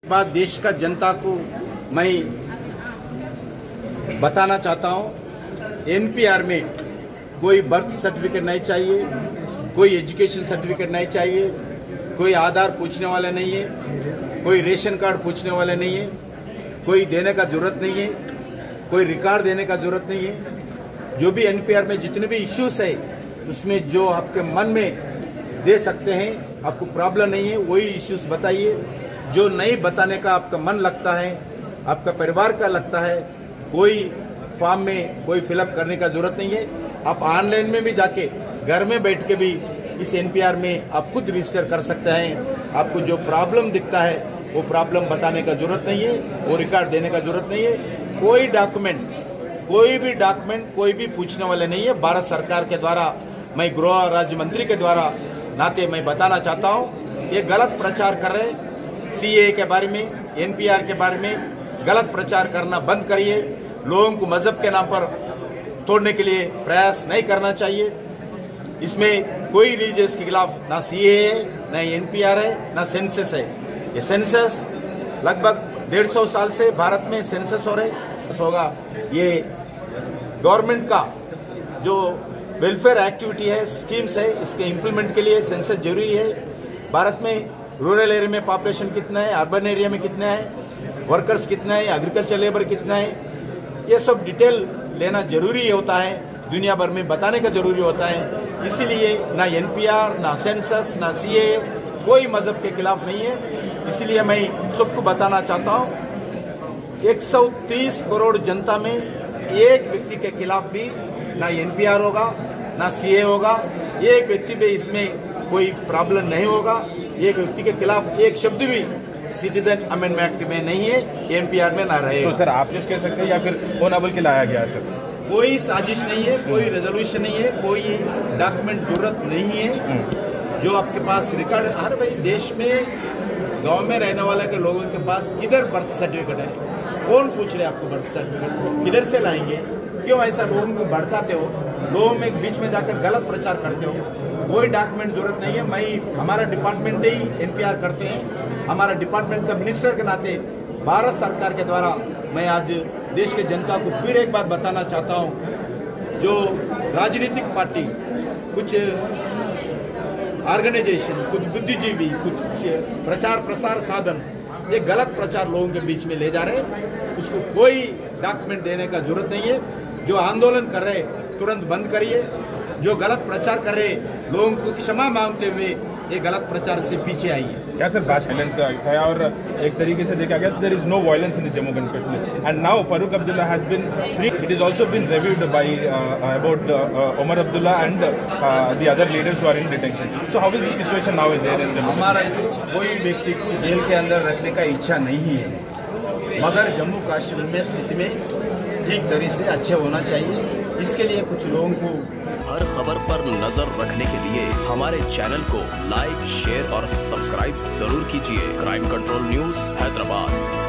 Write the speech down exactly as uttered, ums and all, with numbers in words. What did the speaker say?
बात देश का जनता को मैं बताना चाहता हूं, एनपीआर में कोई बर्थ सर्टिफिकेट नहीं चाहिए, कोई एजुकेशन सर्टिफिकेट नहीं चाहिए, कोई आधार पूछने वाला नहीं है, कोई रेशन कार्ड पूछने वाला नहीं है, कोई देने का जरूरत नहीं है, कोई रिकॉर्ड देने का जरूरत नहीं है। जो भी एनपीआर में जितने भी इश्यूज है उसमें जो आपके मन में दे सकते हैं, आपको प्रॉब्लम नहीं है वही इश्यूज बताइए। जो नहीं बताने का आपका मन लगता है, आपका परिवार का लगता है, कोई फॉर्म में कोई फिलअप करने का जरूरत नहीं है। आप ऑनलाइन में भी जाके घर में बैठ के भी इस एनपीआर में आप खुद रजिस्टर कर सकते हैं। आपको जो प्रॉब्लम दिखता है वो प्रॉब्लम बताने का जरूरत नहीं है, वो रिकॉर्ड देने का जरूरत नहीं है। कोई डॉक्यूमेंट कोई भी डॉक्यूमेंट कोई भी पूछने वाले नहीं है। भारत सरकार के द्वारा, मैं गृह राज्य मंत्री के द्वारा नाते मैं बताना चाहता हूँ, ये गलत प्रचार कर रहे हैं। सीए के बारे में, एनपीआर के बारे में गलत प्रचार करना बंद करिए। लोगों को मजहब के नाम पर तोड़ने के लिए प्रयास नहीं करना चाहिए। इसमें कोई रिलीजियस के खिलाफ ना सीए है, ना एनपीआर है, ना सेंसस है। ये सेंसस लगभग डेढ़ सौ साल से भारत में सेंसस हो रहे होगा। ये गवर्नमेंट का जो वेलफेयर एक्टिविटी है, स्कीम्स है, इसके इम्प्लीमेंट के लिए सेंसस जरूरी है। भारत में रूरल एरिया में पॉपुलेशन कितना है, अर्बन एरिया में कितना है, वर्कर्स कितना है, एग्रीकल्चर लेबर कितना है, ये सब डिटेल लेना जरूरी होता है, दुनिया भर में बताने का जरूरी होता है। इसीलिए ना एनपीआर, ना सेंसस, ना सीए कोई मजहब के खिलाफ नहीं है। इसलिए मैं सबको बताना चाहता हूँ, एक सौ तीस करोड़ जनता में एक व्यक्ति के खिलाफ भी ना एनपीआर होगा, ना सीए होगा। एक व्यक्ति भी इसमें कोई प्रॉब्लम नहीं होगा। एक व्यक्ति के खिलाफ एक शब्द भी सिटीजन अमेंडमेंट एक्ट में नहीं है, एनपीआर में ना रहे। तो सर आप जिस कह सकते हैं या फिर होनाबल के लाया गया सर? कोई साजिश नहीं है, कोई रेजोल्यूशन नहीं है, कोई डॉक्यूमेंट जरूरत नहीं है। जो आपके पास रिकॉर्ड, हर भाई देश में गांव में रहने वाले के लोगों के पास किधर बर्थ सर्टिफिकेट है? कौन पूछ रहे आपको बर्थ सर्टिफिकेट? किधर से लाएंगे? क्यों ऐसा लोगों को भड़काते हो? लोगों में बीच में जाकर गलत प्रचार करते हो? कोई डॉक्यूमेंट जरूरत नहीं है। मैं हमारा डिपार्टमेंट ही एनपीआर करते हैं। हमारा डिपार्टमेंट का मिनिस्टर के नाते भारत सरकार के द्वारा मैं आज देश के जनता को फिर एक बात बताना चाहता हूं, जो राजनीतिक पार्टी, कुछ ऑर्गेनाइजेशन, कुछ बुद्धिजीवी, कुछ प्रचार प्रसार साधन ये गलत प्रचार लोगों के बीच में ले जा रहे हैं, उसको कोई डॉक्यूमेंट देने का जरूरत नहीं है। जो आंदोलन कर रहे तुरंत बंद करिए। जो गलत प्रचार कर रहे लोगों को क्षमा मांगते हुए ये गलत प्रचार से पीछे आइए। क्या सर बात वायलेंस है और एक तरीके से देखा गया there is no violence in the Jammu and Kashmir and now Farooq Abdullah has been free. It is also been reviewed by about Omar Abdullah and the other leaders who are in detention. So how is the situation now there in Jammu? हमारा कोई व्यक्ति को jail के अंदर रखने का इच्छा नहीं है, मगर जम्मू कश्मीर में स्थिति में ठीक तरह से अच्छे होना चाहिए। इसके लिए कुछ लोगों को हर खबर पर नजर रखने के लिए हमारे चैनल को लाइक, शेयर और सब्सक्राइब जरूर कीजिए। Crime control news Hyderabad.